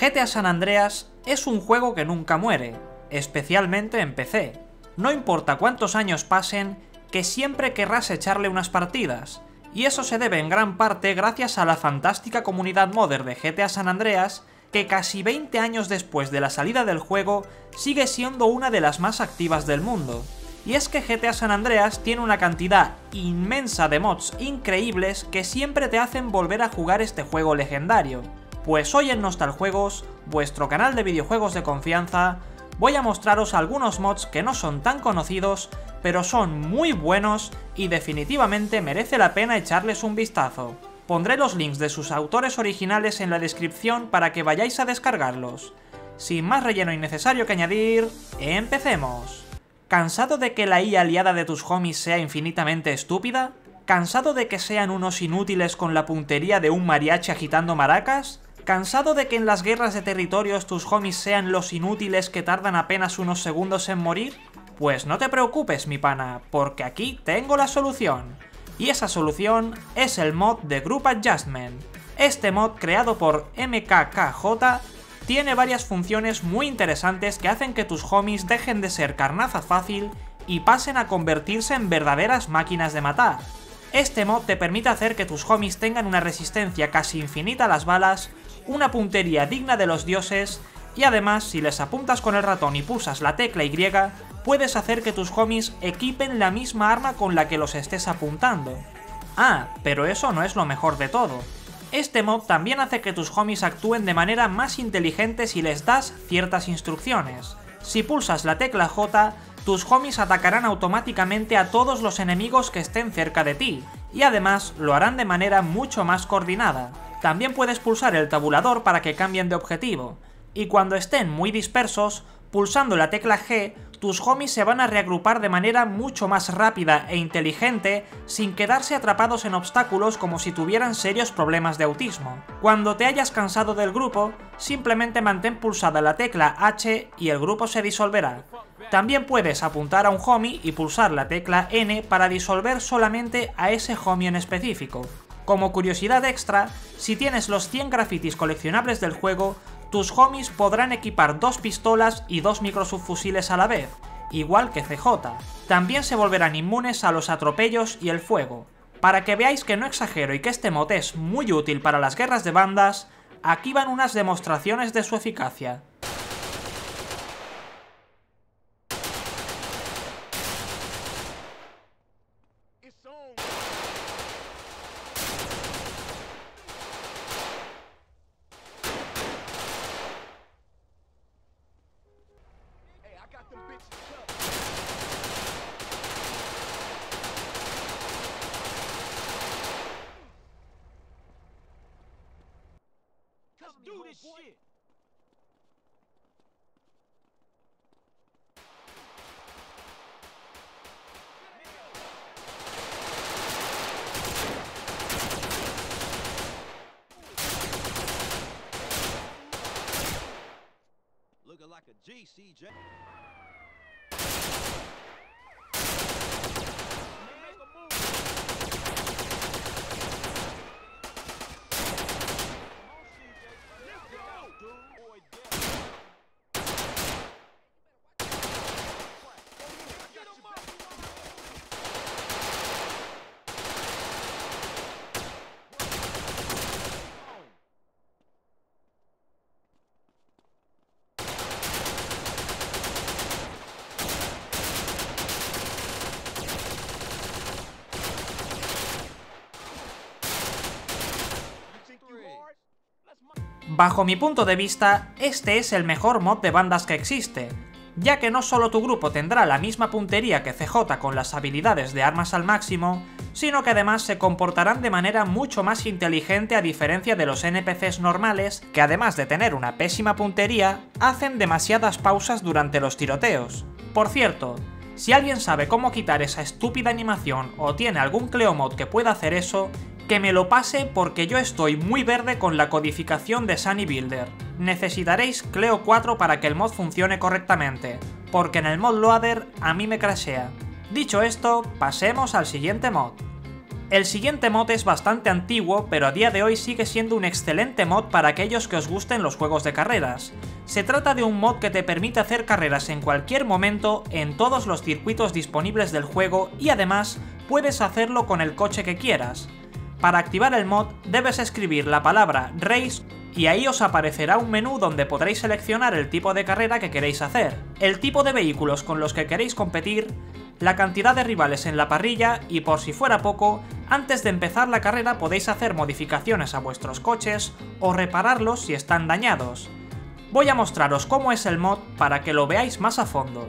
GTA San Andreas es un juego que nunca muere, especialmente en PC. No importa cuántos años pasen, que siempre querrás echarle unas partidas, y eso se debe en gran parte gracias a la fantástica comunidad modder de GTA San Andreas, que casi 20 años después de la salida del juego sigue siendo una de las más activas del mundo. Y es que GTA San Andreas tiene una cantidad inmensa de mods increíbles que siempre te hacen volver a jugar este juego legendario. Pues hoy en Nostaljuegos, vuestro canal de videojuegos de confianza, voy a mostraros algunos mods que no son tan conocidos, pero son muy buenos y definitivamente merece la pena echarles un vistazo. Pondré los links de sus autores originales en la descripción para que vayáis a descargarlos. Sin más relleno innecesario que añadir, ¡empecemos! ¿Cansado de que la IA aliada de tus homies sea infinitamente estúpida? ¿Cansado de que sean unos inútiles con la puntería de un mariachi agitando maracas? ¿Cansado de que en las guerras de territorios tus homies sean los inútiles que tardan apenas unos segundos en morir? Pues no te preocupes, mi pana, porque aquí tengo la solución. Y esa solución es el mod de Group Adjustment. Este mod, creado por MKKJ, tiene varias funciones muy interesantes que hacen que tus homies dejen de ser carnaza fácil y pasen a convertirse en verdaderas máquinas de matar. Este mod te permite hacer que tus homies tengan una resistencia casi infinita a las balas, una puntería digna de los dioses, y además, si les apuntas con el ratón y pulsas la tecla Y, puedes hacer que tus homies equipen la misma arma con la que los estés apuntando. Ah, pero eso no es lo mejor de todo. Este mod también hace que tus homies actúen de manera más inteligente si les das ciertas instrucciones. Si pulsas la tecla J, tus homies atacarán automáticamente a todos los enemigos que estén cerca de ti, y además lo harán de manera mucho más coordinada. También puedes pulsar el tabulador para que cambien de objetivo, y cuando estén muy dispersos, pulsando la tecla G, tus homies se van a reagrupar de manera mucho más rápida e inteligente sin quedarse atrapados en obstáculos como si tuvieran serios problemas de autismo. Cuando te hayas cansado del grupo, simplemente mantén pulsada la tecla H y el grupo se disolverá. También puedes apuntar a un homie y pulsar la tecla N para disolver solamente a ese homie en específico. Como curiosidad extra, si tienes los 100 grafitis coleccionables del juego, tus homies podrán equipar 2 pistolas y 2 microsubfusiles a la vez, igual que CJ. También se volverán inmunes a los atropellos y el fuego. Para que veáis que no exagero y que este mod es muy útil para las guerras de bandas, aquí van unas demostraciones de su eficacia. Do this shit. Looking like a G, CJ. Bajo mi punto de vista, este es el mejor mod de bandas que existe, ya que no solo tu grupo tendrá la misma puntería que CJ con las habilidades de armas al máximo, sino que además se comportarán de manera mucho más inteligente a diferencia de los NPCs normales, que además de tener una pésima puntería, hacen demasiadas pausas durante los tiroteos. Por cierto, si alguien sabe cómo quitar esa estúpida animación o tiene algún Cleo mod que pueda hacer eso, que me lo pase porque yo estoy muy verde con la codificación de Sunny Builder. Necesitaréis Cleo 4 para que el mod funcione correctamente, porque en el mod loader a mí me crashea. Dicho esto, pasemos al siguiente mod. El siguiente mod es bastante antiguo, pero a día de hoy sigue siendo un excelente mod para aquellos que os gusten los juegos de carreras. Se trata de un mod que te permite hacer carreras en cualquier momento en todos los circuitos disponibles del juego y además puedes hacerlo con el coche que quieras. Para activar el mod debes escribir la palabra Race y ahí os aparecerá un menú donde podréis seleccionar el tipo de carrera que queréis hacer, el tipo de vehículos con los que queréis competir, la cantidad de rivales en la parrilla y por si fuera poco, antes de empezar la carrera podéis hacer modificaciones a vuestros coches o repararlos si están dañados. Voy a mostraros cómo es el mod para que lo veáis más a fondo.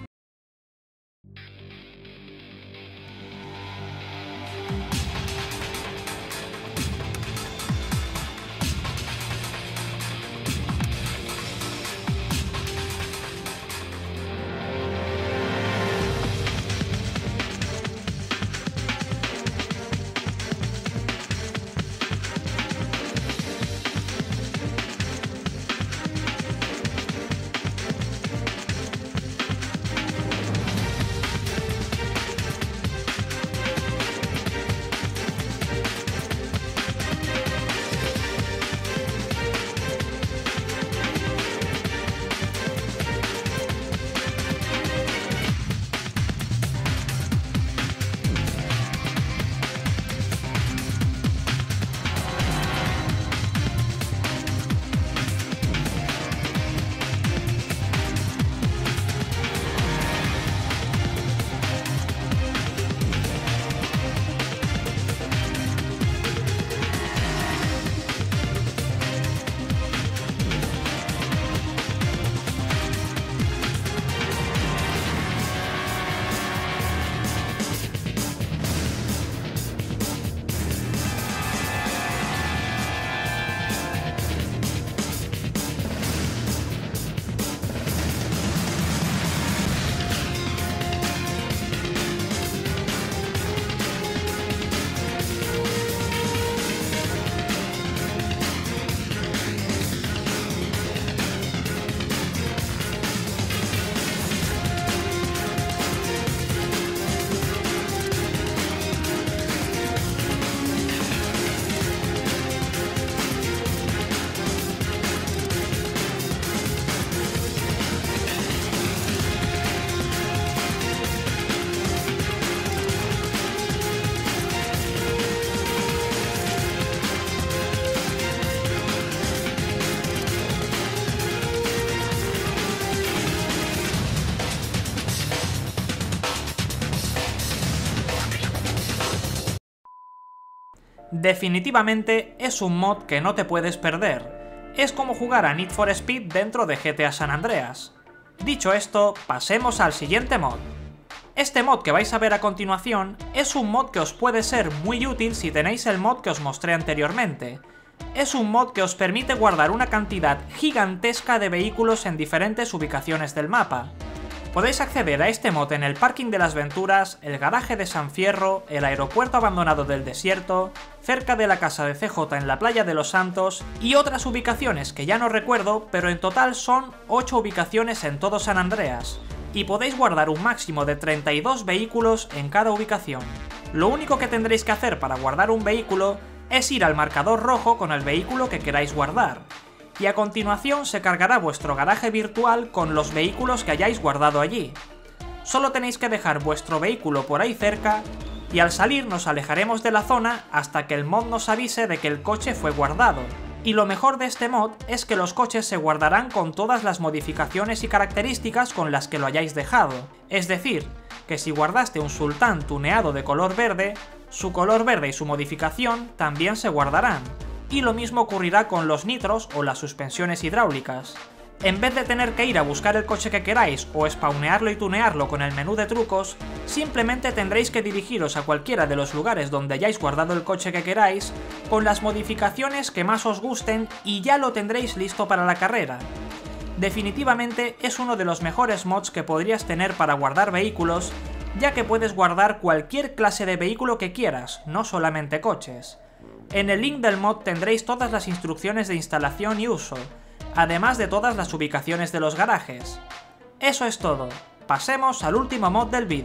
Definitivamente es un mod que no te puedes perder. Es como jugar a Need for Speed dentro de GTA San Andreas. Dicho esto, pasemos al siguiente mod. Este mod que vais a ver a continuación es un mod que os puede ser muy útil si tenéis el mod que os mostré anteriormente. Es un mod que os permite guardar una cantidad gigantesca de vehículos en diferentes ubicaciones del mapa. Podéis acceder a este mod en el Parking de las Venturas, el Garaje de San Fierro, el Aeropuerto Abandonado del Desierto, cerca de la casa de CJ en la Playa de los Santos y otras ubicaciones que ya no recuerdo, pero en total son 8 ubicaciones en todo San Andreas, y podéis guardar un máximo de 32 vehículos en cada ubicación. Lo único que tendréis que hacer para guardar un vehículo es ir al marcador rojo con el vehículo que queráis guardar, y a continuación se cargará vuestro garaje virtual con los vehículos que hayáis guardado allí. Solo tenéis que dejar vuestro vehículo por ahí cerca y al salir nos alejaremos de la zona hasta que el mod nos avise de que el coche fue guardado. Y lo mejor de este mod es que los coches se guardarán con todas las modificaciones y características con las que lo hayáis dejado. Es decir, que si guardaste un Sultán tuneado de color verde, su color verde y su modificación también se guardarán. Y lo mismo ocurrirá con los nitros o las suspensiones hidráulicas. En vez de tener que ir a buscar el coche que queráis o spawnearlo y tunearlo con el menú de trucos, simplemente tendréis que dirigiros a cualquiera de los lugares donde hayáis guardado el coche que queráis, con las modificaciones que más os gusten y ya lo tendréis listo para la carrera. Definitivamente es uno de los mejores mods que podrías tener para guardar vehículos, ya que puedes guardar cualquier clase de vehículo que quieras, no solamente coches. En el link del mod tendréis todas las instrucciones de instalación y uso, además de todas las ubicaciones de los garajes. Eso es todo, pasemos al último mod del vídeo.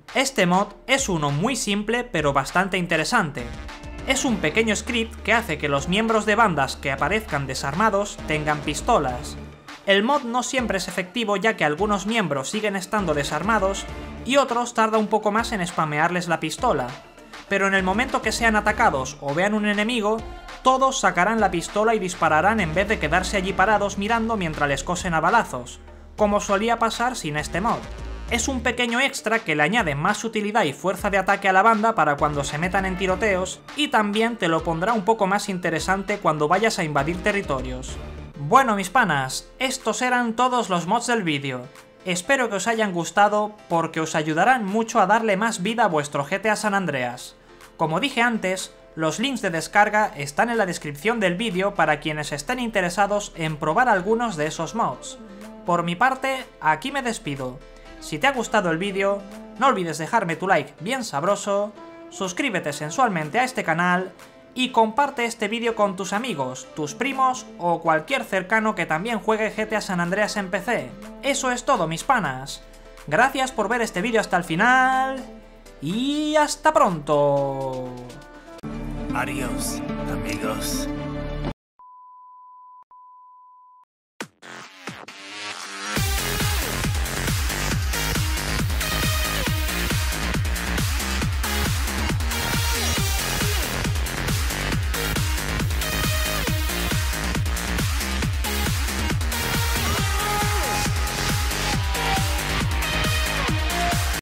Este mod es uno muy simple pero bastante interesante. Es un pequeño script que hace que los miembros de bandas que aparezcan desarmados tengan pistolas. El mod no siempre es efectivo ya que algunos miembros siguen estando desarmados y otros tarda un poco más en spamearles la pistola. Pero en el momento que sean atacados o vean un enemigo, todos sacarán la pistola y dispararán en vez de quedarse allí parados mirando mientras les cosen a balazos, como solía pasar sin este mod. Es un pequeño extra que le añade más utilidad y fuerza de ataque a la banda para cuando se metan en tiroteos, y también te lo pondrá un poco más interesante cuando vayas a invadir territorios. Bueno mis panas, estos eran todos los mods del vídeo. Espero que os hayan gustado porque os ayudarán mucho a darle más vida a vuestro GTA San Andreas. Como dije antes, los links de descarga están en la descripción del vídeo para quienes estén interesados en probar algunos de esos mods. Por mi parte, aquí me despido. Si te ha gustado el vídeo, no olvides dejarme tu like bien sabroso, suscríbete sensualmente a este canal y comparte este vídeo con tus amigos, tus primos o cualquier cercano que también juegue GTA San Andreas en PC. Eso es todo mis panas. Gracias por ver este vídeo hasta el final y hasta pronto. Adiós, amigos.